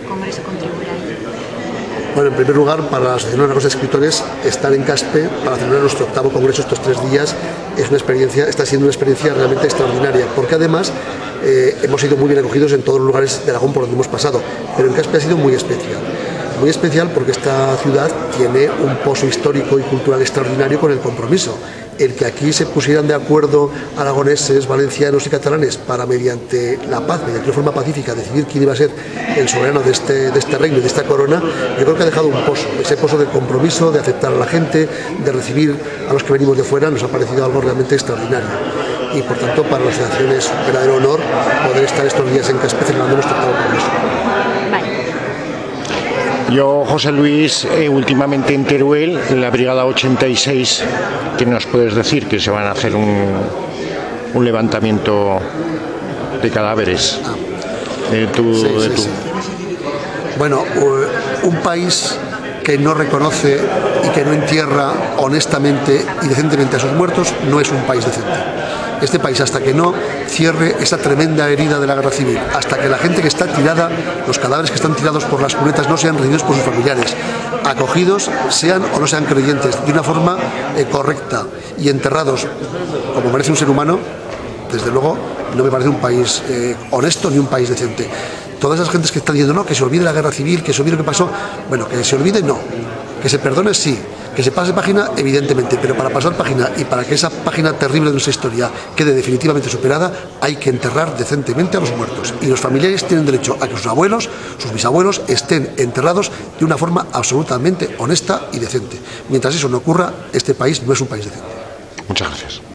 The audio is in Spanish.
Congreso contribuirá a ello? Bueno, en primer lugar, para la Asociación de Narcos Escritores, estar en Caspe para celebrar nuestro 8º Congreso estos 3 días está siendo una experiencia realmente extraordinaria, porque además hemos sido muy bien acogidos en todos los lugares de Aragón por donde hemos pasado, pero en Caspe ha sido muy especial. Muy especial porque esta ciudad tiene un pozo histórico y cultural extraordinario con el compromiso. El que aquí se pusieran de acuerdo aragoneses, valencianos y catalanes para, mediante la paz, mediante una forma pacífica, decidir quién iba a ser el soberano de este reino y de esta corona, yo creo que ha dejado un pozo, ese pozo de compromiso, de aceptar a la gente, de recibir a los que venimos de fuera, nos ha parecido algo realmente extraordinario. Y por tanto, para la asociación es un verdadero honor poder estar estos días en Caspe celebrando nuestro 8º Congreso. Yo, José Luis, últimamente en Teruel, en la Brigada 86, ¿qué nos puedes decir? Que se van a hacer un levantamiento de cadáveres. Sí. Bueno, un país que no reconoce y que no entierra honestamente y decentemente a sus muertos no es un país decente. Este país, hasta que no cierre esa tremenda herida de la guerra civil, hasta que la gente que está tirada, los cadáveres que están tirados por las cunetas no sean recibidos por sus familiares, acogidos, sean o no sean creyentes, de una forma correcta y enterrados como merece un ser humano, desde luego no me parece un país honesto ni un país decente. Todas esas gentes que están diciendo no, que se olvide la guerra civil, que se olvide lo que pasó, bueno, que se olvide no, que se perdone sí, que se pase página evidentemente, pero para pasar página y para que esa página terrible de nuestra historia quede definitivamente superada, hay que enterrar decentemente a los muertos, y los familiares tienen derecho a que sus abuelos, sus bisabuelos estén enterrados de una forma absolutamente honesta y decente. Mientras eso no ocurra, este país no es un país decente. Muchas gracias.